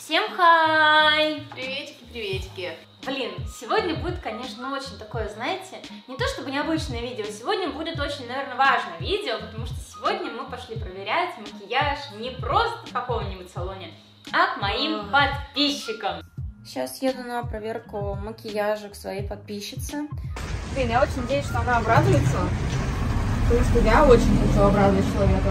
Всем хай! Приветики, приветики! Блин, сегодня будет, конечно, очень такое, знаете, не то чтобы необычное видео, сегодня будет очень, наверное, важное видео, потому что сегодня мы пошли проверять макияж не просто в каком-нибудь салоне, а к моим подписчикам. Сейчас еду на проверку макияжа к своей подписчице. Блин, я очень надеюсь, что она обрадуется, потому что я очень хочу обрадовать человека.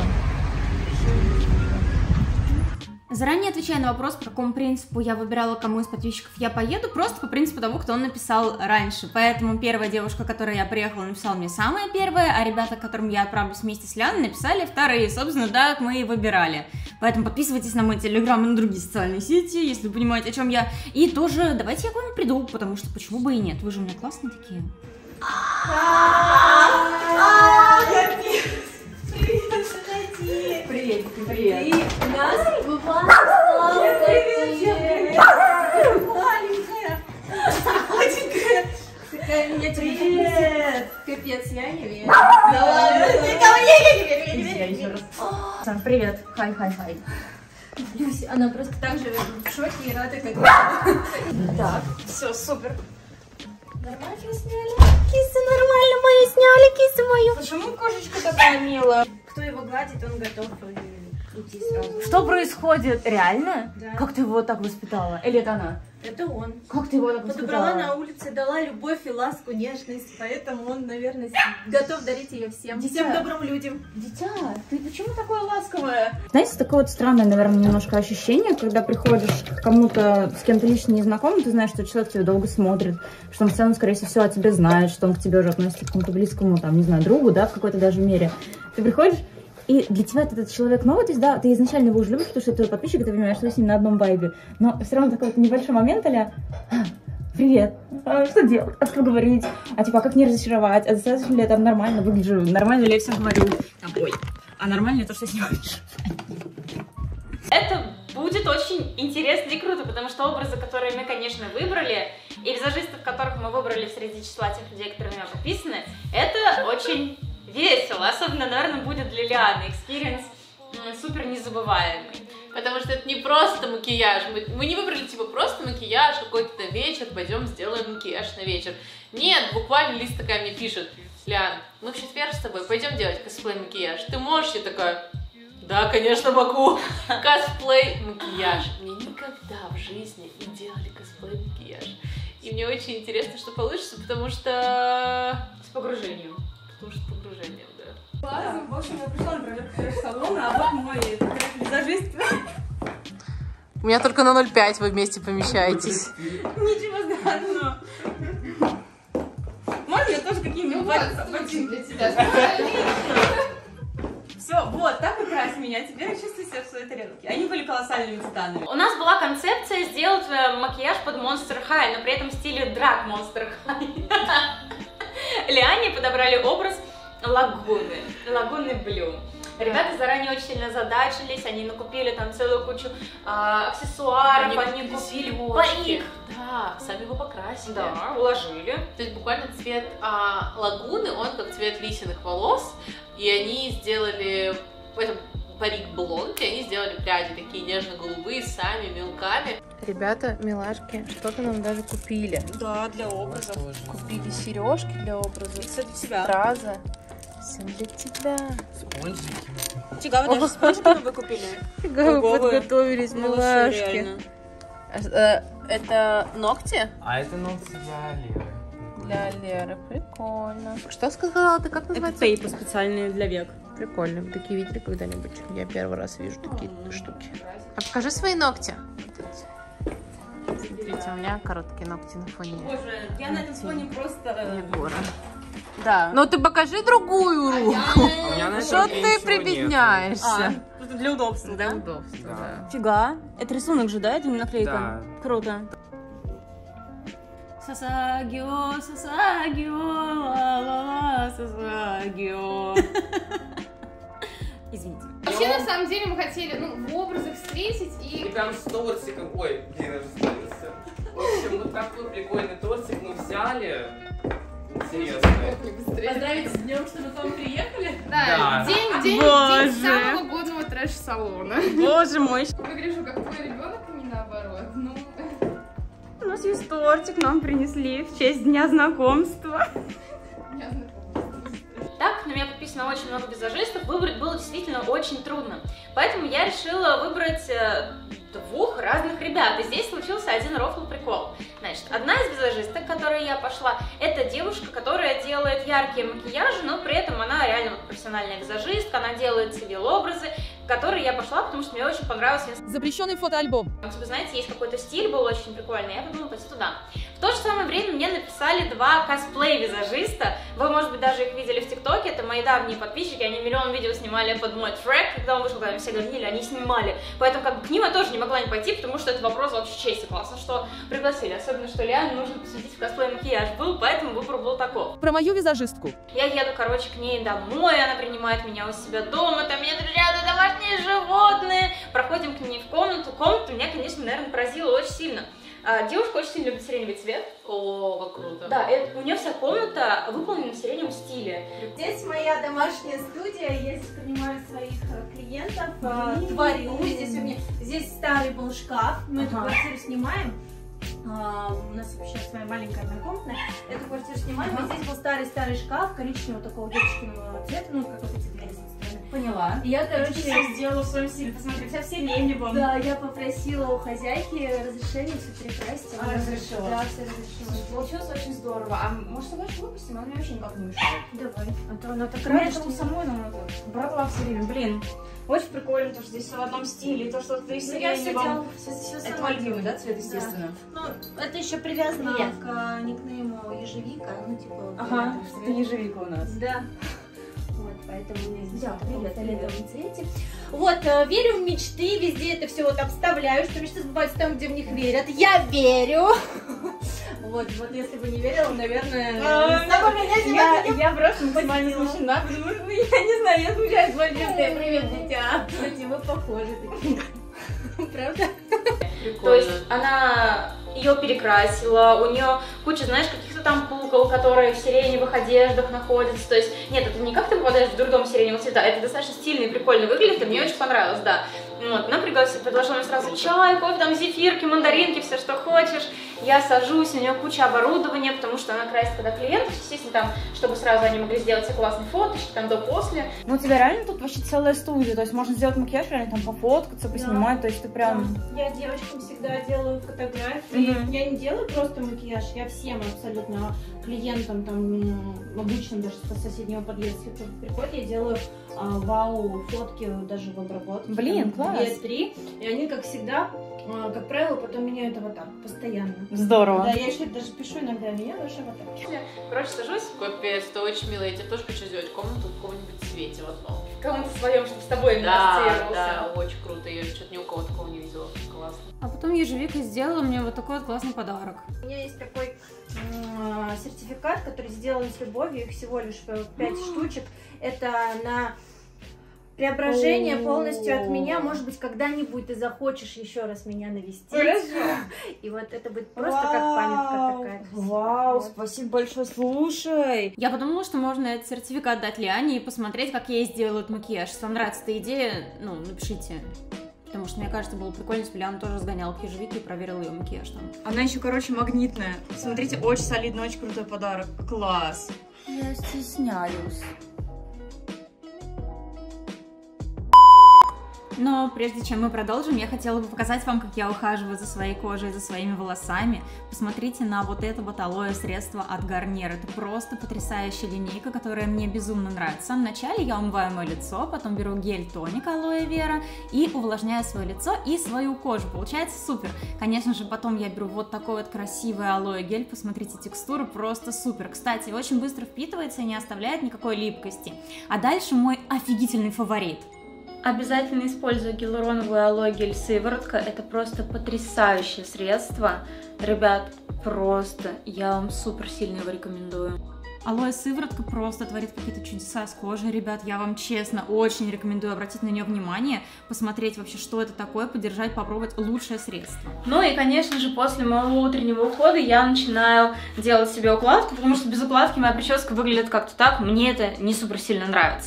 Заранее отвечая на вопрос, по какому принципу я выбирала, кому из подписчиков я поеду, просто по принципу того, кто он написал раньше. Поэтому первая девушка, к которой я приехала, написала мне самое первое, а ребята, к которым я отправлюсь вместе с Ляной, написали вторые. Собственно, да, мы и выбирали. Поэтому подписывайтесь на мой телеграм и на другие социальные сети, если вы понимаете, о чем я. И тоже давайте я к вам приду, потому что почему бы и нет, вы же у меня классные такие. Привет, привет. У нас маленькая, худенькая. Такая миниатюрная. Капец, я не верю. Сам, привет. Хай. Люся, она просто так же в шоке и рада, как я. Так, все, супер. Нормально сняли? Киса, нормально мою сняли, киса мою. Почему кошечка такая милая? Кто его гладит, он готов уйти сразу. Что происходит? Реально? Да. Как ты его так воспитала? Или это она? Это он. Как ты его так Подобрала воспитала? на улице, дала любовь и ласку, нежность, поэтому он, наверное, готов дарить ее всем. Дитя. Всем добрым людям. Дитя, ты почему такое ласковое? Знаете, такое вот странное, наверное, немножко ощущение, когда приходишь к кому-то, с кем-то лично незнакомым, ты знаешь, что человек тебя долго смотрит, что он в целом, скорее всего, о тебе знает, что он к тебе уже относится к какому-то близкому, там, не знаю, другу, да, в какой-то даже мере. Ты приходишь, и для тебя этот человек новый, то есть, да, ты изначально его уже любишь, потому что это твой подписчик, и ты понимаешь, что вы с ним на одном вайбе. Но все равно такой вот небольшой момент, а-ля, привет, что делать, а что говорить, а типа, как не разочаровать, а достаточно ли я там нормально выгляжу, нормально ли я все говорю, там, ой, а нормально ли то, что я с ним Это будет очень интересно и круто, потому что образы, которые мы, конечно, выбрали, и визажистов, которых мы выбрали среди числа тех людей, которые на меня подписаны, это очень весело, особенно, наверное, будет для Лианы экспириенс супер незабываемый. Потому что это не просто макияж. Мы не выбрали типа просто макияж, какой-то вечер, пойдем сделаем макияж на вечер. Нет, буквально Лиз такая мне пишет: Лян, мы в четверг с тобой пойдем делать косплей-макияж. Ты можешь? Я такая: да, конечно, могу. Косплей-макияж. Мне никогда в жизни не делали косплей-макияж. И мне очень интересно, что получится, потому что С погружением. Потому что с погружением, да. Ладно, в общем, я пришла на проверку салона, а вот мой визажист. У меня только на 0,5 вы вместе помещаетесь. Ничего страшного. Можно я тоже какие-нибудь ботинки для тебя? Все, вот, так и крась меня. Теперь я чувствую себя в своей тарелке. Они были колоссальными титанами. У нас была концепция сделать макияж под Monster High, но при этом в стиле драг Monster High. Лиане подобрали образ Лагуны Блю. Ребята заранее очень сильно задачились, они накупили там целую кучу аксессуаров, они купили парик. Да, сами его покрасили. Да, уложили. То есть буквально цвет лагуны, он как цвет лисиных волос, и они сделали в этом парик блонд, и они сделали пряди такие нежно-голубые, сами, мелками. Ребята, милашки, что-то нам даже купили. Да, для образа. Купили сережки для образа, Все для тебя. стразы. Все для тебя. Фига, вы даже спонжиками вы купили? Фига, Ого, вы подготовились, Ну, милашки. реально. Это ногти? А это ногти для Леры. Для Леры, прикольно. Что сказала ты, как Это называется? тейпы специальные для век. Прикольно. Вы такие видели когда-нибудь? Я первый раз вижу такие штуки. А покажи свои ногти. Смотрите, у меня короткие ногти на фоне Боже, я на этом фоне просто... Егора. Да. Но ты покажи другую руку. А у меня на Что руке ты ничего прибедняешься? Это для удобства, Для да? удобства, да. Фига. Это рисунок же, да? Это не наклейка? Да. Круто. Сасагио, сасагио, ла-ла-ла, сасагио. Извините. Вообще, на самом деле, мы хотели, в образах встретить И и... прям с тортиком. Ой, блин, я расстроился. В общем, вот такой прикольный тортик мы взяли. Интересно. Поздравить с днем, что вы к вам приехали? Да, Да. день Боже. самого годного трэш-салона. Боже мой. Выгляжу как твой ребенок, а не наоборот. нас есть тортик, нам принесли в честь дня знакомства. Так, на меня подписано очень много визажистов, выбрать было действительно очень трудно. Поэтому я решила выбрать двух разных ребят. И здесь случился один рофл прикол. Значит, одна из визажисток, к которой я пошла, это девушка, которая делает яркие макияжи, но при этом она реально вот профессиональная визажистка, она делает цивил-образы, к которой я пошла, потому что мне очень понравился запрещенный фотоальбом. Вы знаете, есть какой-то стиль, был очень прикольный, я подумала пойти туда. В то же самое время мне написали два косплей-визажиста, вы, может быть, даже их видели в ТикТоке, это мои давние подписчики, они миллион видео снимали под мой трек, когда он вышел, когда все говорили, они снимали, поэтому как бы к ним я тоже не могла не пойти, потому что это вопрос вообще чести, классно, что пригласили, особенно, что Лиане нужно посвятить в косплей-макияж был, поэтому выбор был таков. Про мою визажистку. Я еду, короче, к ней домой, она принимает меня у себя дома, там меня рядом домашние животные, проходим к ней в комнату, комната меня, конечно, наверное, поразила очень сильно. Девушка очень сильно любит сиреневый цвет. О, как круто. Да, у нее вся комната выполнена в сиреневом стиле. Здесь моя домашняя студия, я здесь принимаю своих клиентов, творю. Здесь старый был шкаф, мы эту квартиру снимаем. У нас вообще своя маленькая однокомнатная. Эту квартиру снимаем, и здесь был старый шкаф коричневого такого девушкиного цвета, ну как вот эти двери. Поняла. Я, короче, все сделала в своем стиле, посмотри, вся в сиреневом. Да, я попросила у хозяйки разрешения все перекрасить. Разрешила? Да, все разрешила. Получилось очень здорово. А может, давай выпустим? Она мне вообще никак не мешает. Давай. А то она так Мне рада, что самой нам братва в сиреневом. Блин, очень прикольно, то, что здесь все в одном стиле, то, что ты в сиреневом. Это мальдивы, да, цвет, естественно? Ну, это еще привязано к никнейму ежевика, ну, типа... Ага, это ежевика у нас. Да. Вот, поэтому у меня здесь в фиолетовом цвете. Вот, верю в мечты, везде это все вот обставляю, что мечты сбываются там, где в них верят. Я верю! Вот, если бы не верила, наверное... Я просто максимально смущена, потому что, я не знаю, я смущаюсь больше. Привет, дитя. Кстати, вы похожи такие. Правда? Прикольно. То есть она ее перекрасила, у нее куча, знаешь, каких-то там кукол, которые в сиреневых одеждах находятся. То есть, нет, это не как ты попадаешь в дурдом сиреневого цвета, это достаточно стильно и прикольно выглядит, и мне очень понравилось, да. Вот, она предложила мне сразу чай, кофе, там зефирки, мандаринки, все, что хочешь. Я сажусь, у нее куча оборудования, потому что она красит когда клиентов, естественно, там, чтобы сразу они могли сделать все классные фоточки, там, до-после. Ну, у тебя реально тут вообще целая студия, то есть можно сделать макияж, реально там пофоткаться, поснимать, то есть ты прям... Я девочкам всегда делаю фотографии. Я не делаю просто макияж, я всем абсолютно клиентам, там, обычным даже с соседнего подъезда, если кто-то приходит, я делаю вау фотки даже в обработке. Блин, класс. 2-3, и они, как всегда, как правило, потом меняют аватар постоянно. Здорово. Да, я еще даже пишу иногда, меняю ваш аватар. Короче, сажусь, капец, ты очень милая, я тебе тоже хочу сделать комнату в каком-нибудь цвете в одном. В кому-то своем, чтобы с тобой Да, ассоциировался. да, очень круто, я что-то ни у кого такого не видела, классно. А потом ежевика сделала мне вот такой вот классный подарок. У меня есть такой сертификат, который сделан с любовью, их всего лишь 5 штучек. Это на преображение полностью от меня. Может быть, когда-нибудь ты захочешь еще раз меня навестить. Хорошо. И вот это будет просто как памятка такая. Вау, спасибо большое, слушай. Я подумала, что можно этот сертификат дать Лиане и посмотреть, как ей сделают макияж. Если вам нравится эта идея, ну, напишите. Потому что, мне кажется, было прикольно, если бы Лиана тоже сгоняла к ежевике и проверила ее макияж там. Она еще, короче, магнитная. Смотрите, очень солидный, очень крутой подарок. Класс. Я стесняюсь. Но прежде чем мы продолжим, я хотела бы показать вам, как я ухаживаю за своей кожей, за своими волосами. Посмотрите на вот это вот алоэ средство от Garnier. Это просто потрясающая линейка, которая мне безумно нравится. Вначале я умываю мое лицо, потом беру гель-тоник алоэ вера и увлажняю свое лицо и свою кожу. Получается супер. Конечно же, потом я беру вот такой вот красивый алоэ гель. Посмотрите, текстура просто супер. Кстати, очень быстро впитывается и не оставляет никакой липкости. А дальше мой офигительный фаворит. Обязательно использую гиалуроновую алоэ гель сыворотка. Это просто потрясающее средство. Ребят, просто я вам супер сильно его рекомендую. Алоэ сыворотка просто творит какие-то чудеса с кожей, ребят. Я вам честно очень рекомендую обратить на нее внимание, посмотреть вообще, что это такое, подержать, попробовать лучшее средство. Ну и, конечно же, после моего утреннего ухода я начинаю делать себе укладку, потому что без укладки моя прическа выглядит как-то так, мне это не супер сильно нравится.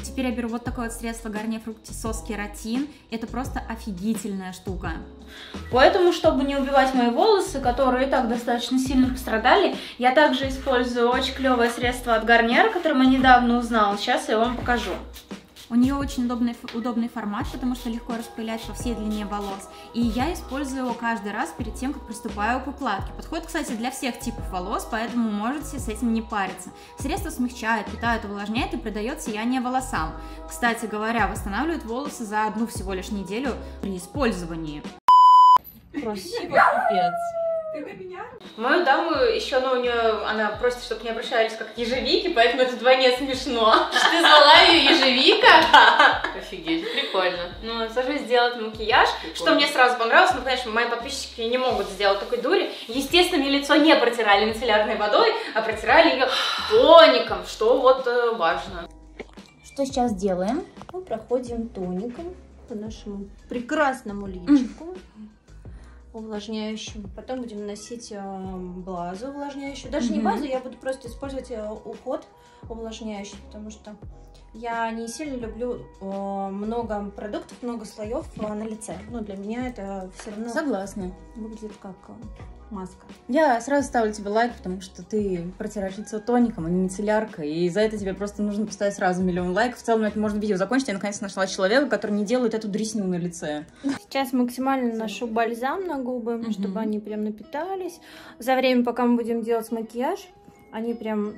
И теперь я беру вот такое вот средство Garnier Fructisose Keratin. Это просто офигительная штука. Поэтому, чтобы не убивать мои волосы, которые и так достаточно сильно пострадали, я также использую очень клевое средство от Garnier, которое я недавно узнала. Сейчас я вам покажу. У нее очень удобный формат, потому что легко распылять по всей длине волос. И я использую его каждый раз перед тем, как приступаю к укладке. Подходит, кстати, для всех типов волос, поэтому можете с этим не париться. Средство смягчает, питает, увлажняет и придает сияние волосам. Кстати говоря, восстанавливает волосы за одну всего лишь неделю при использовании. Красиво, пипец. Мою даму еще, у нее, она просит, чтобы не обращались как к ежевике, поэтому это вдвойне смешно. Ты звала ее ежевика? Офигеть, прикольно. Сажусь сделать макияж, что мне сразу понравилось, конечно, мои подписчики не могут сделать такой дури. Естественно, мне лицо не протирали мицеллярной водой, а протирали ее тоником, что вот важно. Что сейчас делаем? Мы проходим тоником по нашему прекрасному личику. Увлажняющим. Потом будем наносить базу увлажняющую. Даже не базу, я буду просто использовать уход увлажняющий, потому что я не сильно люблю много продуктов, много слоев на лице. Для меня это все равно Согласна. выглядит как маска. Я сразу ставлю тебе лайк, потому что ты протираешь лицо тоником, а не мицелляркой, и за это тебе просто нужно поставить сразу миллион лайков. В целом, это можно видео закончить. Я наконец нашла человека, который не делает эту дресню на лице. Сейчас максимально наношу бальзам на губы, чтобы они прям напитались. За время, пока мы будем делать макияж, они прям...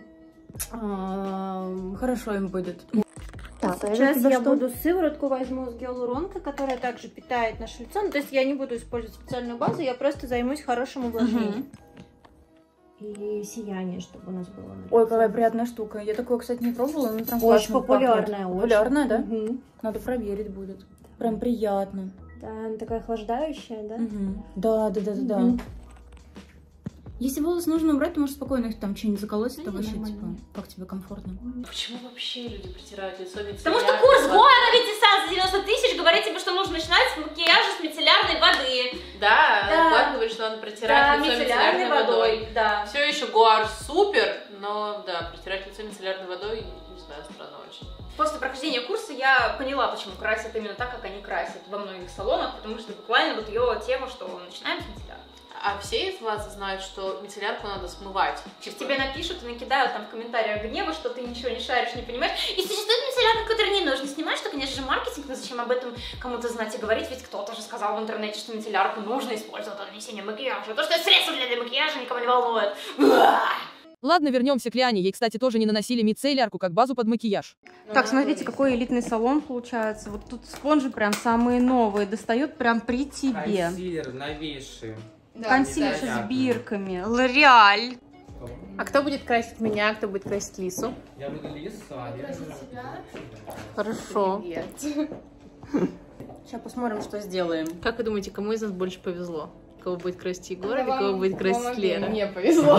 Хорошо им будет. Так, сейчас я буду сыворотку возьму с гиалуронкой, которая также питает наше лицо. То есть я не буду использовать специальную базу, я просто займусь хорошим увлажнением. И сияние, чтобы у нас было на лице. Ой, какая приятная штука. Я такое, кстати, не пробовала, но прям очень классно популярная. пахнет. Популярная, да? Надо проверить будет. Прям приятно. Да, она такая охлаждающая, да? Да. Если волосы нужно убрать, то можешь спокойно их там что-нибудь заколоть, это вообще, типа, как тебе комфортно. Почему вообще люди протирают лицо мицеллярной? Потому что курс Гоэна ведь за 90 тысяч говорит тебе, что нужно начинать с макияжа с мицеллярной воды. Да, Гоар говорит, что надо протирать лицо мицеллярной водой. Да. Все еще Гоар супер, но да, протирать лицо мицеллярной водой, не знаю, странно очень. После прохождения курса я поняла, почему красят именно так, как они красят во многих салонах, потому что буквально вот ее тема, что начинаем с мицеллярки. А все из вас знают, что мицеллярку надо смывать? Типа тебе напишут и накидают там в комментариях гнева, что ты ничего не шаришь, не понимаешь. И существует мицеллярка, которую не нужно снимать, что, конечно же, маркетинг, но зачем об этом кому-то знать и говорить, ведь кто-то же сказал в интернете, что мицеллярку нужно использовать для нанесения макияжа. То, что это средство для макияжа, никого не волнует. Ладно, вернемся к Лиане. Ей, кстати, тоже не наносили мицеллярку как базу под макияж. Так, смотрите, какой элитный салон получается. Вот тут спонжи прям самые новые, достают прям при тебе. Консилер новейший. Консилер с бирками. Лореаль. А кто будет красить меня, кто будет красить Лису? Я буду Лису, а я буду Хорошо. Сейчас посмотрим, что сделаем. Как вы думаете, кому из нас больше повезло? Кого будет красить Егор или кого будет красить Лера? Мне повезло.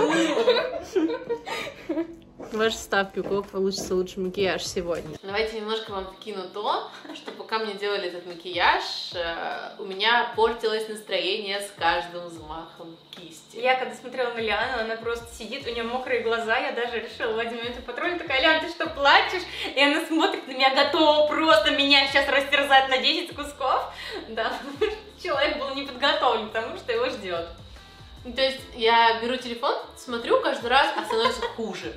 Ваши ставки, у кого получится лучший макияж сегодня. Давайте немножко вам вкину то, что пока мне делали этот макияж, у меня портилось настроение с каждым взмахом кисти. Я когда смотрела на Лиану, она просто сидит, у нее мокрые глаза, я даже решила в один момент патруль, такая: Лян, ты что, плачешь? И она смотрит на меня, готова просто меня сейчас растерзать на 10 кусков. Да, человек был не подготовлен к тому, что его ждет. То есть я беру телефон, смотрю каждый раз, а становится хуже.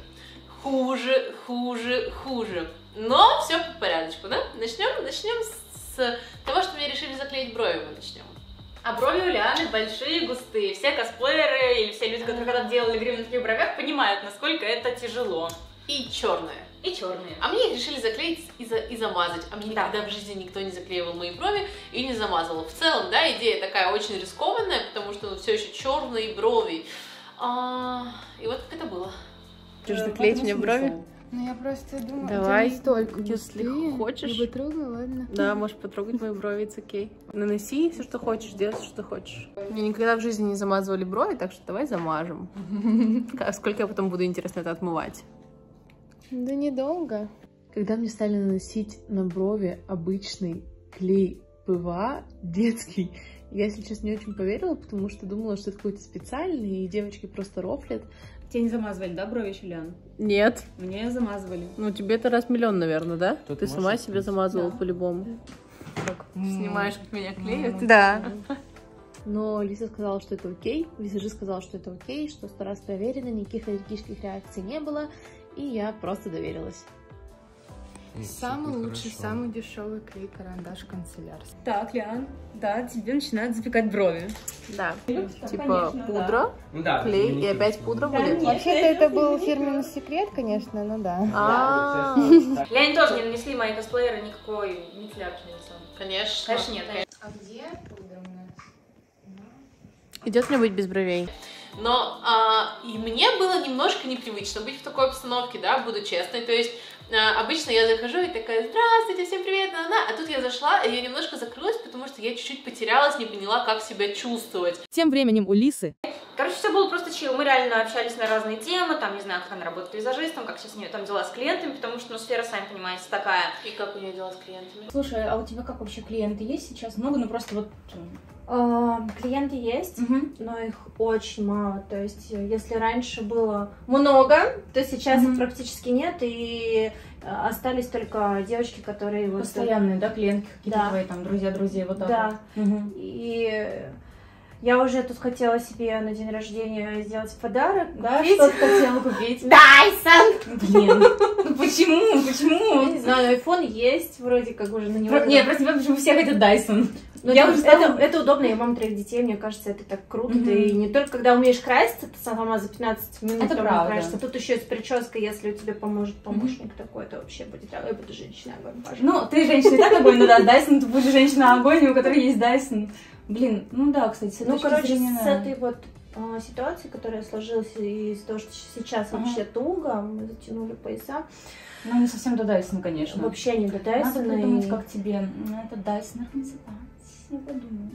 Хуже. Но все по порядочку, да? Начнем с того, что мне решили заклеить брови, мы начнем. А брови у Лианы большие, густые. Все косплееры или все люди, которые когда-то делали грим на таких бровях, понимают, насколько это тяжело. И черные. А мне их решили заклеить и замазать. А мне никогда в жизни никто не заклеивал мои брови и не замазывал. В целом, да, идея такая очень рискованная, потому что все еще черные брови. И вот как это было. Хочешь заклеить мне брови? Ну я просто думаю, давай, столько если хочешь. Я потрогаю, ладно? Да, можешь потрогать мои брови, it's окей. Наноси все, что хочешь, делай все, что хочешь. Мне никогда в жизни не замазывали брови, так что давай замажем. Сколько я потом буду, интересно, это отмывать? Да недолго. Когда мне стали наносить на брови обычный клей ПВА детский, Я, если честно, не очень поверила, потому что думала, что это какой-то специальный, и девочки просто рофлят. Тебе не замазывали, да, брови еще, Лян? Нет. Мне замазывали. Ну, тебе-то раз миллион, наверное, да? Тут Ты сама себе замазывала по-любому. Снимаешь, как меня клеят? Да. Но Лиза сказала, что это окей. Визажист сказал, что это окей, что 100 раз проверено, никаких аллергических реакций не было. И я просто доверилась. Самый лучший, самый дешевый клей-карандаш канцелярский. Так, Лян, да, тебе начинают запекать брови. Да. Типа пудра, Ну да. клей и опять пудра будет. Вообще-то это был фирменный секрет, конечно, но да. Ляне тоже не нанесли мои косплееры никакой мицеллярки на лицо. Конечно. Конечно, нет. А где пудра у нас? Идет мне быть без бровей. Но и мне было немножко непривычно быть в такой обстановке, да, буду честной. То есть обычно я захожу и такая: здравствуйте, всем привет, а тут я зашла, и я немножко закрылась, потому что я чуть-чуть потерялась, не поняла, как себя чувствовать. Тем временем у Лисы Короче, все было просто чил. Мы реально общались на разные темы, там, не знаю, как она работает визажистом, как сейчас у нее там дела с клиентами, потому что, ну, сфера, сами понимаете, такая. И как у нее дела с клиентами? Слушай, а у тебя как вообще клиенты есть сейчас? Много, ну просто вот... Клиенты есть, но их очень мало. То есть, если раньше было много, то сейчас их практически нет, и остались только девочки, которые вот... Постоянные, да, клиентки какие-то Да. твои, там, друзья, вот так Да. вот. Мгм. И я уже тут хотела себе на день рождения сделать подарок. Да, купить. что ты хотела купить? Дайсон! Блин, ну почему? Я Почему? не знаю, iPhone есть, вроде как уже на него. Нет, просто почему все хотят Dyson? Ну, Я это, уже стала- это удобно, я мама 3 детей, мне кажется, это так круто. Мгм. Ты не только когда умеешь краситься, ты сама за 15 минут Это там правда. накрасишься. Тут еще и с прической, если у тебя поможет помощник такой, это вообще будет. Я буду женщина, огонь, пожалуйста. Ну, ты женщина и так огонь, ну да, Dyson, ты будешь женщина огонь, у которой есть Dyson. Блин, ну да, кстати, с этой Ну, точки короче, зрения, с да. этой вот ситуацией, которая сложилась, и из того, что сейчас вообще туго, мы затянули пояса, Ну, не совсем до Dyson, конечно. вообще не до Надо Дайсона. придумать, и- как тебе это Dyson организовать. Я подумаю.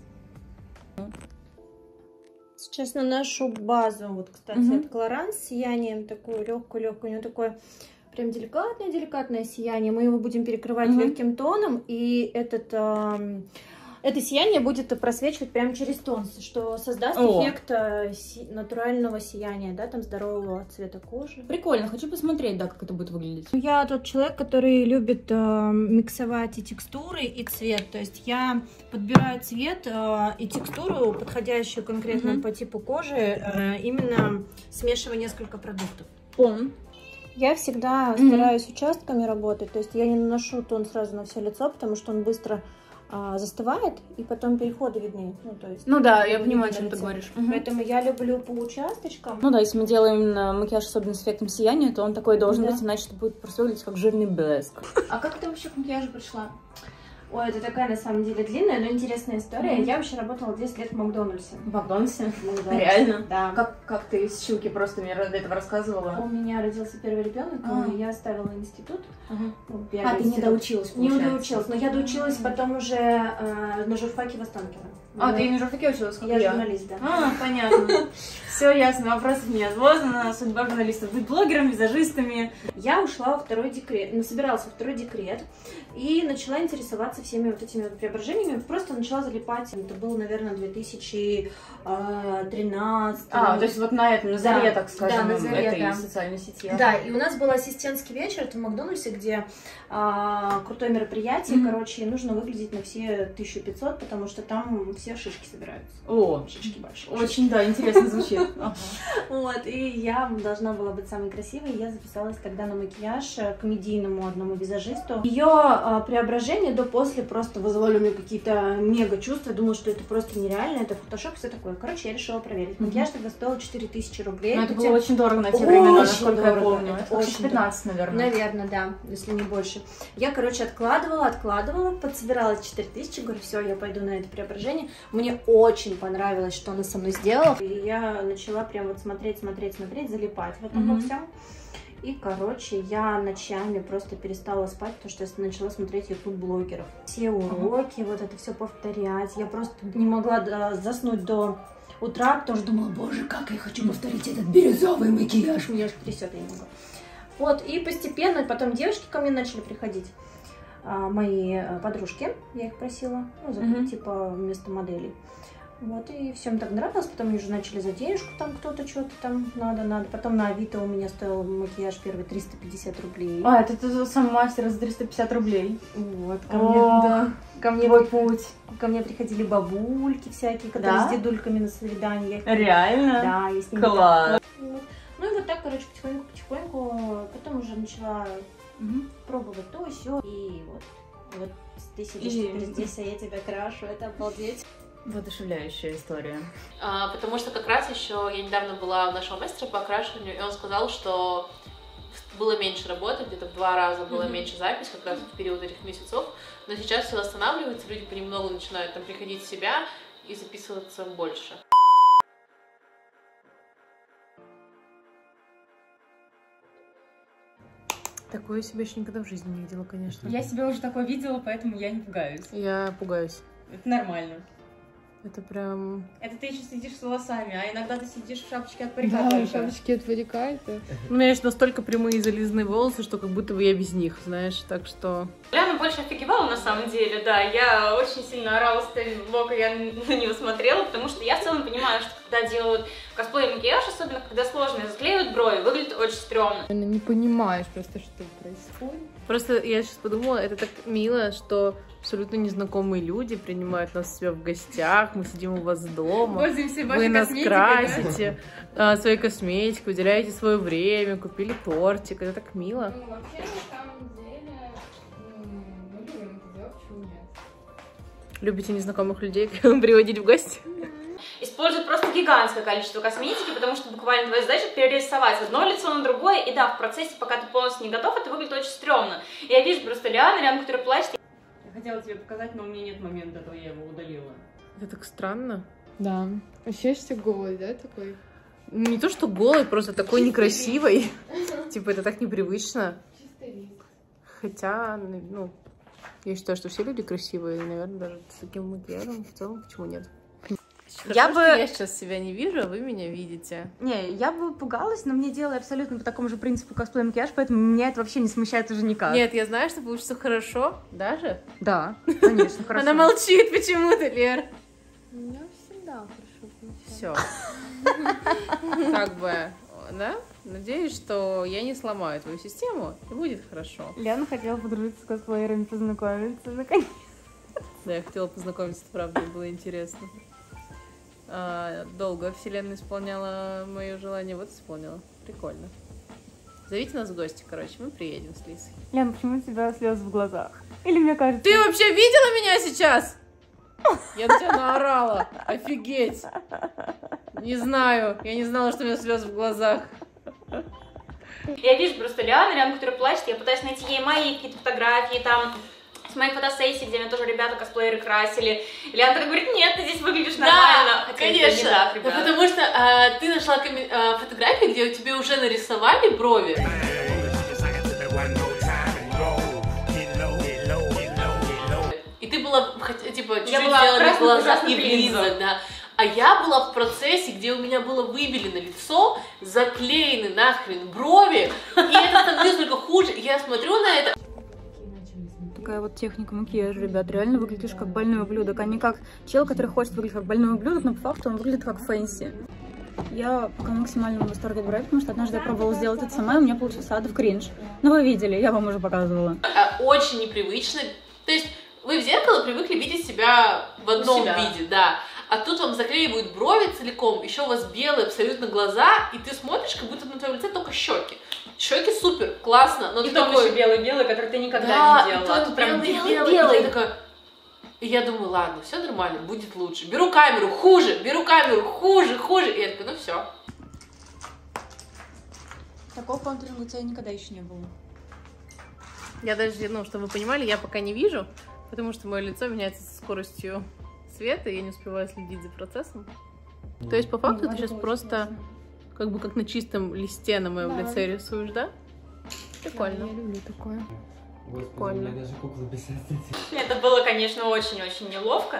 Сейчас наношу базу, вот, кстати, Мгм. от Clarins с сиянием, такую легкую, у него такое прям деликатное сияние. Мы его будем перекрывать Мгм. легким тоном, и это сияние будет просвечивать прямо через тон, что создаст О. эффект натурального сияния, да, там здорового цвета кожи. Прикольно, хочу посмотреть, да, как это будет выглядеть. Я тот человек, который любит миксовать и текстуры, и цвет. То есть я подбираю цвет и текстуру, подходящую конкретно по типу кожи, именно смешивая несколько продуктов. Я всегда стараюсь участками работать, то есть я не наношу тон сразу на все лицо, потому что он быстро застывает, и потом переходы видны. Ну, то есть, Ну да, я видно понимаю, о на чем ты лице. говоришь. Поэтому я люблю по участочкам. Ну да, если мы делаем макияж особенно с эффектом сияния, то он такой должен Да. быть, иначе это будет просто выглядеть как жирный блеск. А как ты вообще к макияжу пришла? Ой, это такая на самом деле длинная, но интересная история. Я вообще работала 10 лет в Макдональдсе. В Макдональдсе? Да. Реально? Да. Как ты из щуки просто мне до этого рассказывала? У меня родился первый ребенок, и я оставила институт. Ага. Ну, А, первый ты не институт. доучилась, Не получается? доучилась, но я доучилась потом уже на журфаке в Останкино. А, ты на журфаке училась, как Я журналист, да. А, понятно. Все ясно, вопросов нет. Вот она, судьба журналистов. Быть блогерами, визажистами. Я ушла во второй декрет, собиралась во второй декрет и начала интересоваться всеми вот этими вот преображениями. Просто начала залипать. Это было, наверное, 2013. А, то есть вот на этом, на заре, Да. так скажем, Да, на заре, этой да. социальной сети. Да, и у нас был ассистентский вечер, это в Макдональдсе, где крутое мероприятие, короче, и нужно выглядеть на все 1500, потому что там все шишки собираются. О, Шишки большие. очень, да, интересно звучит. Ага. Вот, и я должна была быть самой красивой, и я записалась тогда на макияж к медийному одному визажисту. Ее преображение до-после просто вызвали у меня какие-то мега чувства, я думала, что это просто нереально, это фотошоп, все такое. Короче, я решила проверить. Макияж тогда стоил 4000 рублей. Ну, это Хотя- было очень дорого на те времена, Очень насколько я дорого, помню. это Это очень 15, наверное. Наверное, да, если не больше. Я, короче, откладывала, подсобирала 4000, говорю, все, я пойду на это преображение. Мне очень понравилось, что она со мной сделала. И я начала прям вот смотреть, залипать в этом во всем. И, короче, я ночами просто перестала спать, потому что я начала смотреть YouTube-блогеров. Все уроки, вот это все повторять. Я просто не могла заснуть до утра, потому что думала, боже, как я хочу повторить этот бирюзовый макияж. Меня аж трясет, я не могу. Вот, и постепенно потом девочки ко мне начали приходить. мои подружки, я их просила, ну, типа вместо моделей. Вот, и всем так нравилось, потом они уже начали за денежку, там кто-то что-то там надо. Потом на Авито у меня стоил макияж первый 350 рублей. А, это ты сам мастер за 350 рублей. Вот, ко мне приходили бабульки всякие, которые с дедульками на свидание. Реально? Да, я с ними. Класс. Ну и вот так, короче, потихоньку, потом уже начала пробовать то, сё, и вот ты сидишь теперь здесь, а я тебя крашу, это обалдеть. Воодушевляющая история. Потому что как раз еще я недавно была у нашего мастера по окрашиванию, и он сказал, что было меньше работы, где-то в 2 раза было меньше запись, как раз в период этих месяцев, но сейчас все восстанавливается, люди понемногу начинают там приходить в себя и записываться больше. Такое я себя еще никогда в жизни не видела, конечно. Я себя уже такое видела, поэтому я не пугаюсь. Я пугаюсь. Это нормально. Это прям... Это ты еще сидишь с волосами, а иногда ты сидишь в шапочке от парика. Да, шапочки от парика это... У меня есть настолько прямые зализанные волосы, что как будто бы я без них, знаешь, так что... Ляна больше офигевала на самом деле, да. Я очень сильно орала с бока, я на него смотрела, потому что я в целом понимаю, что когда делают косплей и макияж, особенно когда сложные, заклеивают брови, выглядит очень стрёмно. Не понимаешь просто, что происходит. Просто я сейчас подумала, это так мило, что абсолютно незнакомые люди принимают нас у себя в гостях, мы сидим у вас дома, вы нас красите, своей косметикой, уделяете свое время, купили тортик, это так мило. Ну, вообще, на самом деле, мы любим это делать, почему нет? Любите незнакомых людей приводить в гости? Используют просто гигантское количество косметики, потому что буквально твоя задача перерисовать одно лицо на другое, и да, в процессе, пока ты полностью не готов, это выглядит очень стрёмно. Я вижу просто Лиану, которая плачет. Я хотела тебе показать, но у меня нет момента, то я его удалила. Это так странно. Да. Ощущаешься голой, да, такой? Не то, что голый, просто такой некрасивый. Типа, это так непривычно. Хотя, ну, я считаю, что все люди красивые, и, наверное, даже с таким макияжем в целом, почему нет? Хорошо, я сейчас себя не вижу, а вы меня видите. Не, я бы пугалась, но мне делали абсолютно по такому же принципу косплей макияж, поэтому меня это вообще не смущает уже никак. Нет, я знаю, что получится хорошо, даже? Да, конечно, хорошо. Она молчит почему-то, Лер. У меня всегда хорошо. Все. Как бы, да? Надеюсь, что я не сломаю твою систему, и будет хорошо. Ляна хотела подружиться с косплеерами, познакомиться, наконец. Да, я хотела познакомиться, правда, было интересно. Долго вселенная исполняла мое желание, вот исполнила. Прикольно. Зовите нас в гости, короче, мы приедем с Лисой. Ляна, почему у тебя слезы в глазах? Или мне кажется... Ты вообще видела меня сейчас? Я на тебя наорала. Офигеть. Не знаю, я не знала, что у меня слезы в глазах. Я вижу просто Лиану, которая плачет, я пытаюсь найти ей мои какие-то фотографии, там, с моих фотосессий, где меня тоже ребята косплееры красили. Лиана такая говорит, нет, ты здесь выглядишь нормально. Да, конечно, так, ребята. Потому что ты нашла фотографии, где тебе уже нарисовали брови. И ты была, типа, чуть-чуть сделана в глазах и в линзах, да. А я была в процессе, где у меня было выбелено лицо, заклеены нахрен брови, и это становилось только хуже. И я смотрю на это. Такая вот техника макияжа, ребят, реально выглядишь как больной ублюдок, а не как чел, который хочет выглядеть как больной ублюдок, но по факту он выглядит как фэнси. Я пока максимально в восторге от бровей, потому что однажды я пробовала сделать это сама, и у меня получился адов кринж. Ну вы видели, я вам уже показывала. Очень непривычно. То есть вы в зеркало привыкли видеть себя в одном виде, да. А тут вам заклеивают брови целиком, еще у вас белые абсолютно глаза, и ты смотришь, как будто на твоем лице только щеки. Щеки супер, классно, но и ты такой белый-белый, который ты никогда не делала. А тут прям белый. И я думаю, ладно, все нормально, будет лучше. Беру камеру, хуже. И я такая, ну все. Такого контуринга у тебя никогда еще не было. Я даже, ну, чтобы вы понимали, я пока не вижу, потому что мое лицо меняется со скоростью света, и я не успеваю следить за процессом. То есть, по факту, ты сейчас просто как бы как на чистом листе на моем лице рисуешь, да? Прикольно. Да, я люблю такое. Господи, у меня даже кукла без сердца. Это было, конечно, очень-очень неловко.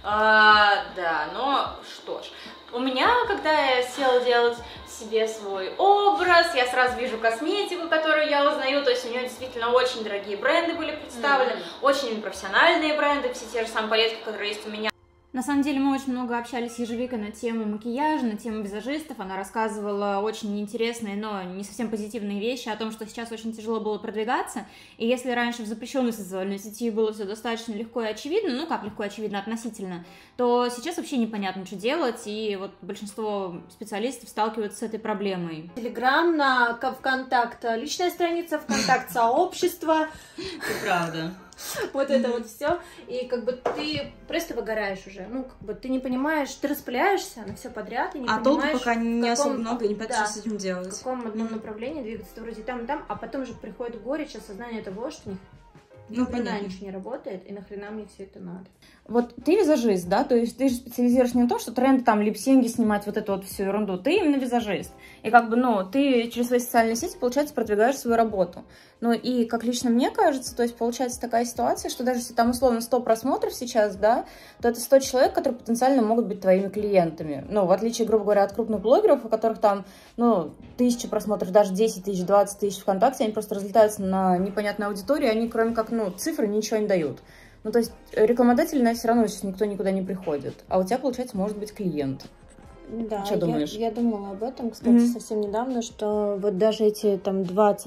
Да, но что ж. У меня, когда я села делать себе свой образ, я сразу вижу косметику, которую я узнаю, то есть у нее действительно очень дорогие бренды были представлены, очень профессиональные бренды, все те же самые палетки, которые есть у меня. На самом деле мы очень много общались с Ежевикой на тему макияжа, на тему визажистов. Она рассказывала очень интересные, но не совсем позитивные вещи о том, что сейчас очень тяжело было продвигаться. И если раньше в запрещенной социальной сети было все достаточно легко и очевидно, ну как легко и очевидно относительно, то сейчас вообще непонятно, что делать. И вот большинство специалистов сталкиваются с этой проблемой. Телеграм, на ВКонтакт, личная страница, ВКонтакт, сообщество. Это правда. Вот это вот все. И как бы ты просто выгораешь уже. Ну, как бы ты не понимаешь, ты распыляешься на все подряд и не понимаешь, толку пока не каком, особо много, и не понятно, что с этим делать. В каком одном направлении двигаться, ты вроде там и там, а потом же приходит горечь, осознание того, что нихрена ничего не работает, и нахрена мне все это надо. Вот ты визажист, да, то есть ты же специализируешься не на том, что тренды, там, липсинги снимать, вот эту вот всю ерунду, ты именно визажист. И как бы, ну, ты через свои социальные сети, получается, продвигаешь свою работу. Ну, и как лично мне кажется, то есть получается такая ситуация, что даже если там условно 100 просмотров сейчас, да, то это 100 человек, которые потенциально могут быть твоими клиентами. Ну, в отличие, грубо говоря, от крупных блогеров, у которых там, ну, 1000 просмотров, даже 10 тысяч, 20 тысяч ВКонтакте, они просто разлетаются на непонятную аудиторию, они, кроме как, ну, цифры, ничего не дают. Ну, то есть рекламодатель, на все равно сейчас никто никуда не приходит. А у тебя, получается, может быть клиент. Да, что думаешь? Я думала об этом, кстати, совсем недавно, что вот даже эти там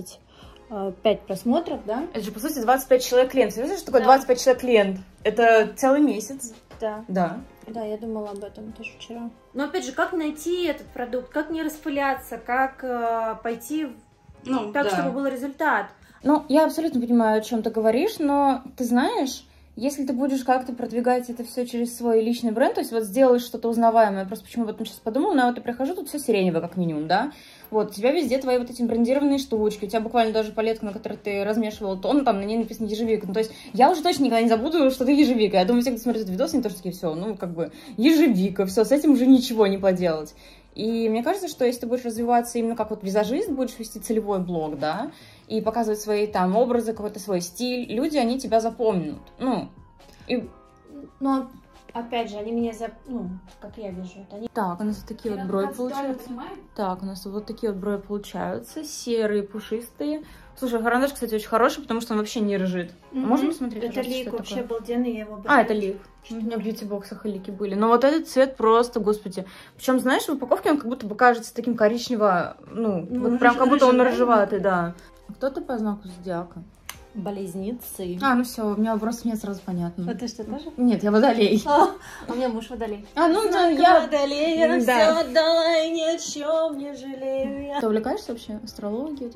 25 просмотров, да? Это же, по сути, 25 человек клиент. Знаешь, что такое 25 человек клиент? Это целый месяц. Да. Да. Да, я думала об этом тоже вчера. Но опять же, как найти этот продукт, как не распыляться, как пойти так, чтобы был результат? Ну, я абсолютно понимаю, о чем ты говоришь, но ты знаешь, если ты будешь как-то продвигать это все через свой личный бренд, то есть вот сделаешь что-то узнаваемое, просто почему об этом сейчас подумала, но вот я прихожу, тут все сиреневое как минимум, да, вот, у тебя везде твои вот эти брендированные штучки, у тебя буквально даже палетка, на которой ты размешивал тон, там на ней написано ежевика, ну, то есть я уже точно никогда не забуду, что ты ежевика, я думаю, все, кто смотрит этот видос, они тоже такие, все, ну, как бы, ежевика, все, с этим уже ничего не поделать. И мне кажется, что если ты будешь развиваться именно как вот визажист, будешь вести целевой блог, да, и показывать свои там образы, какой-то свой стиль, люди, они тебя запомнят, ну, и... Но, опять же, они меня ну, как я вижу, это они... Так, у нас вот такие вот брови получаются. Так, у нас вот такие вот брови получаются, серые, пушистые. Слушай, карандаш, кстати, очень хороший, потому что он вообще не рыжит. Можно посмотреть? Это лик, вообще обалденный, я его брала. А, это лик. У меня в бьюти-боксах и лики были. Но вот этот цвет просто, господи. Причем, знаешь, в упаковке он как будто бы кажется таким коричнево, ну вот прям как будто он рыжеватый, да. Кто ты по знаку зодиака? Близнецы. А, ну все, у меня просто мне сразу понятно. А ты что, тоже? Нет, я водолей. У меня муж водолей. А, ну да, я водолей, я все отдала и ни о чем не жалею. Ты увлекаешься вообще астрологией?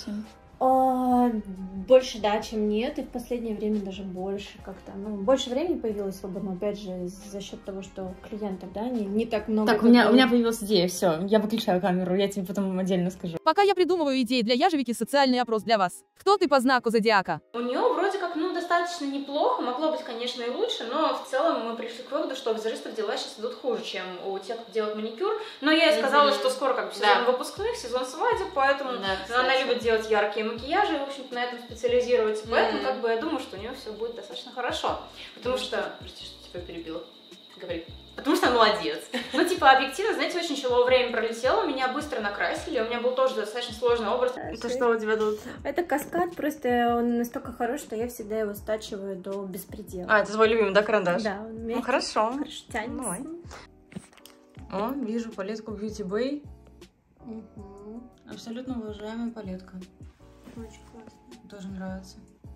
Больше да, чем нет, и в последнее время даже больше как-то, ну, больше времени появилось свободно, опять же, за счет того, что клиентов, да, не так много. Так, у меня появилась идея, все, я выключаю камеру, я тебе потом отдельно скажу. Пока я придумываю идеи для Яжевики, социальный опрос для вас. Кто ты по знаку зодиака? У нее вроде как, ну, достаточно неплохо, могло быть, конечно, и лучше, но в целом мы пришли к выводу, что у визажистов дела сейчас идут хуже, чем у тех, кто делает маникюр. Но я ей сказала, что скоро как бы сезон выпускных, сезон свадеб, поэтому она любит делать яркие макияжи, и, в общем-то, на этом специализируется, поэтому как бы я думаю, что у нее все будет достаточно хорошо, потому что... Прости, что тебя перебила. Говори. Потому что она молодец. Ну, типа, объективно, знаете, очень тяжело время пролетело, меня быстро накрасили, у меня был тоже достаточно сложный образ. Это что у тебя тут? Это каскад, просто он настолько хорош, что я всегда его стачиваю до беспредела. А, это твой любимый, да, карандаш? Да. Ну, хорошо. Хорошо тянется. О, вижу палетку Beauty Bay. Абсолютно уважаемая палетка. Очень классно. Тоже нравится.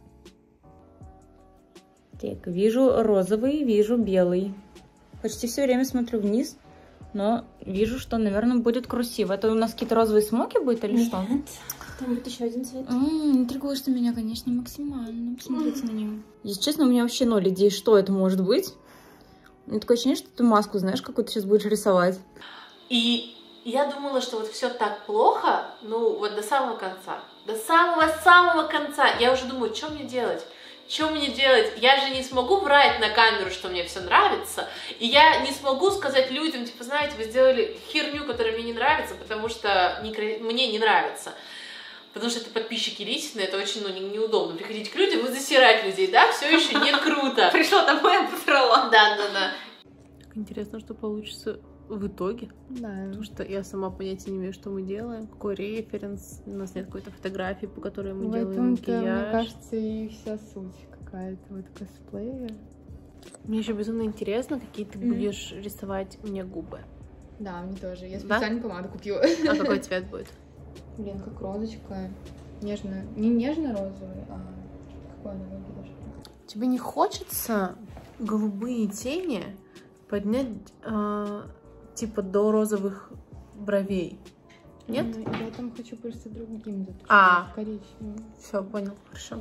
Так, вижу розовый, вижу белый. Почти все время смотрю вниз, но вижу, что, наверное, будет красиво. Это у нас какие-то розовые смоки будет или что? Нет, там будет еще один цвет. Интригуешь ты меня, конечно, максимально. Посмотрите на него. Если честно, у меня вообще 0 идей, что это может быть. У меня такое ощущение, что ты маску, знаешь, какую ты сейчас будешь рисовать. И я думала, что вот все так плохо, ну вот до самого конца. До самого-самого конца. Я уже думаю, что мне делать? Что мне делать? Я же не смогу врать на камеру, что мне все нравится, и я не смогу сказать людям, типа, знаете, вы сделали херню, которая мне не нравится, потому что мне не нравится. Потому что это подписчики Лисины, это очень неудобно. Приходить к людям и засирать людей, да, все еще не круто. Пришла домой, обосрала. Да. Так интересно, что получится в итоге. Да. Потому что я сама понятия не имею, что мы делаем, какой референс, у нас нет какой-то фотографии, по которой мы делаем макияж. Мне кажется, и вся суть какая-то вот косплея. Мне еще безумно интересно, какие ты будешь рисовать мне губы. Да, мне тоже. Я Да? специально помаду купила. А какой цвет будет? Блин, как розочка. Нежно. Не нежно-розовый, а какой она выглядит даже. Тебе не хочется голубые тени поднять типа до розовых бровей? Нет? Я там хочу просто другим затушевать. А. Коричневым. Все, понял, хорошо.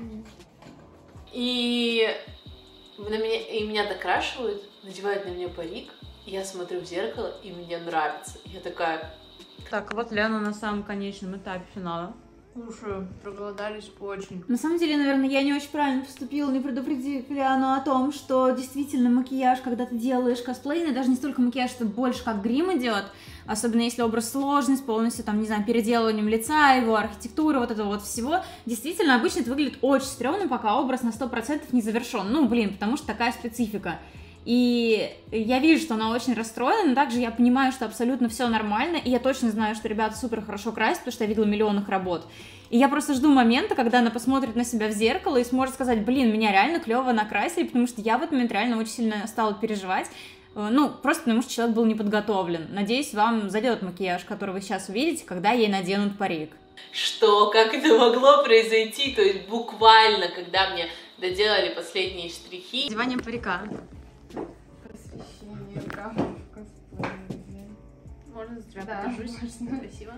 И меня докрашивают, надевают на меня парик, и я смотрю в зеркало, и мне нравится. Я такая... Так, вот Лена на самом конечном этапе финала. Слушай, проголодались очень. На самом деле, наверное, я не очень правильно поступила, не предупредив Лиану о том, что действительно макияж, когда ты делаешь косплейный, даже не столько макияж, это больше как грим идет, особенно если образ сложный, с полностью, там, не знаю, переделыванием лица, его архитектуры, вот этого вот всего, действительно, обычно это выглядит очень стрёмно, пока образ на 100% не завершен. Ну, блин, потому что такая специфика. И я вижу, что она очень расстроена, но также я понимаю, что абсолютно все нормально, и я точно знаю, что ребята супер хорошо красят, потому что я видела миллион их работ. И я просто жду момента, когда она посмотрит на себя в зеркало и сможет сказать: блин, меня реально клево накрасили, потому что я в этот момент реально очень сильно стала переживать. Ну, просто потому что человек был не подготовлен. Надеюсь, вам зайдет макияж, который вы сейчас увидите, когда ей наденут парик. Что? Как это могло произойти? То есть буквально, когда мне доделали последние штрихи. Надевание парика. Просвещение, правда, в косплее. Можно за тебя Да, подержусь? можно. Спасибо.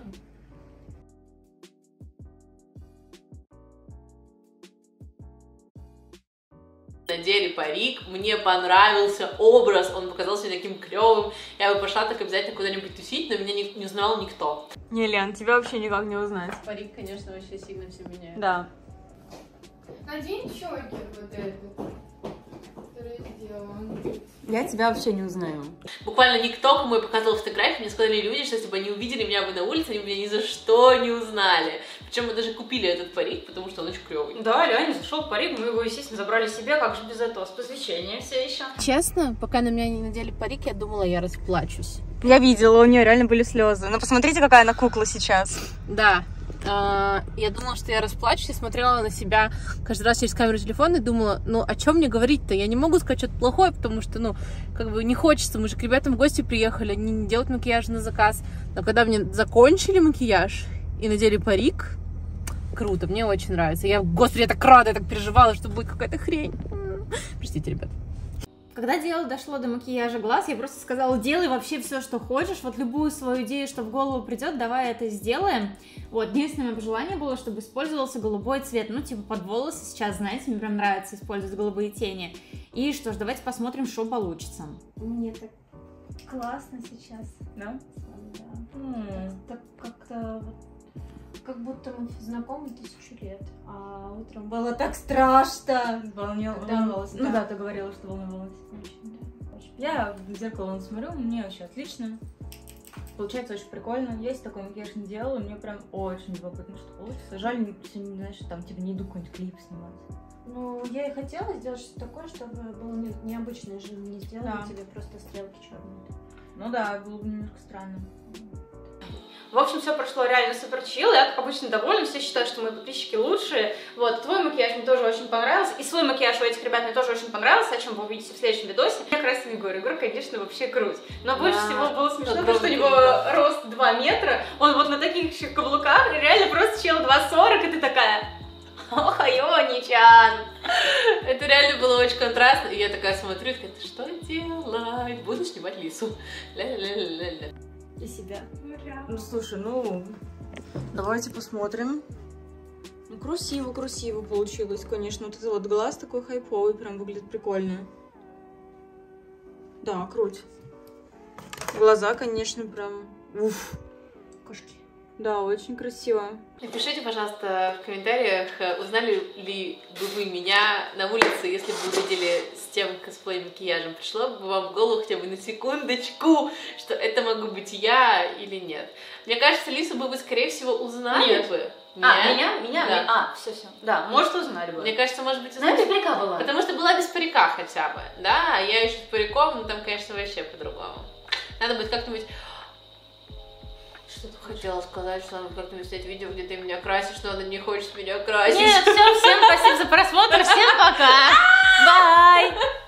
Надели парик, мне понравился образ, он показался мне таким клевым. Я бы пошла так обязательно куда-нибудь тусить, но меня не узнавал никто. Не, Лен, тебя вообще никак не узнать. Парик, конечно, вообще сильно все меняет. Да. Надень чокер вот этот, который я сделала. Я тебя вообще не узнаю. Буквально никто, кому я показывала фотографии, мне сказали люди, что если бы они увидели меня бы на улице, они бы меня ни за что не узнали. Причем мы даже купили этот парик, потому что он очень клевый. Да, реально зашел парик, мы его, естественно, забрали себе, как же без этого, с посвящением все еще. Честно, пока на меня не надели парик, я думала, я расплачусь. Я видела, у нее реально были слезы. Но посмотрите, какая она кукла сейчас. Да. Я думала, что я расплачусь, и смотрела на себя каждый раз через камеру телефона и думала, ну, о чем мне говорить-то? Я не могу сказать что-то плохое, потому что, ну, как бы не хочется. Мы же к ребятам в гости приехали, они не делают макияж на заказ. Но когда мне закончили макияж и надели парик, круто, мне очень нравится. Господи, я так рада, я так переживала, что будет какая-то хрень. Простите, ребят. Когда дело дошло до макияжа глаз, я просто сказала: делай вообще все, что хочешь, вот любую свою идею, что в голову придет, давай это сделаем. Вот, единственное мое пожелание было, чтобы использовался голубой цвет, ну, типа под волосы сейчас, знаете, мне прям нравится использовать голубые тени. И что ж, давайте посмотрим, что получится. Мне так классно сейчас. Да? Да. Так как-то вот, как будто мы знакомы 1000 лет, а утром было так страшно. Волновалась. Да. Ну да, ты говорила, что волновалась. Очень, да. Очень. Я в зеркало смотрю, мне вообще отлично. Получается очень прикольно. Я если такой макияж не делала, мне прям очень любопытно, что получится. Жаль, сегодня, знаешь, там тебе не иду какой-нибудь клип снимать. Ну, я и хотела сделать что-то такое, чтобы было необычное же, не сделать Да. тебе просто стрелки черные. Ну да, было бы немножко странно. В общем, все прошло реально супер чил, я, как обычно, довольна, все считают, что мои подписчики лучшие. Вот, твой макияж мне тоже очень понравился, и свой макияж у этих ребят мне тоже очень понравился, о чем вы увидите в следующем видосе. Я красила Егор. Егор, конечно, вообще круть. Но больше всего было смешно, потому что у него рост 2 метра, он вот на таких каблуках, реально просто чел 2,40, и ты такая: ох, Айони-чан. Это реально было очень контрастно, и я такая смотрю, такая: ты что делать? Буду снимать Лису. Ля-ля-ля-ля-ля. И себя. Ну слушай, ну давайте посмотрим. Ну красиво получилось, конечно. Вот этот вот глаз такой хайповый, прям выглядит прикольно. Да, круть. Глаза, конечно, прям уф. Кошки. Да, очень красиво. Напишите, пожалуйста, в комментариях, узнали ли бы вы меня на улице, если бы вы видели с тем косплей-макияжем. Пришло бы вам в голову хотя бы на секундочку, что это могу быть я или нет. Мне кажется, Лису бы вы, скорее всего, узнали Нет. бы. Меня? Да. Все. Да, может, узнали бы. Мне кажется, может быть, Знаешь, без парика была. Потому что была без парика хотя бы, да, а я еще с париком, ну там, конечно, вообще по-другому. Надо будет как-нибудь... Что-то хотела сказать, что надо как-нибудь снять видео, где ты меня красишь, но она не хочет меня красить. Нет, все, всем спасибо за просмотр, всем пока! Бай!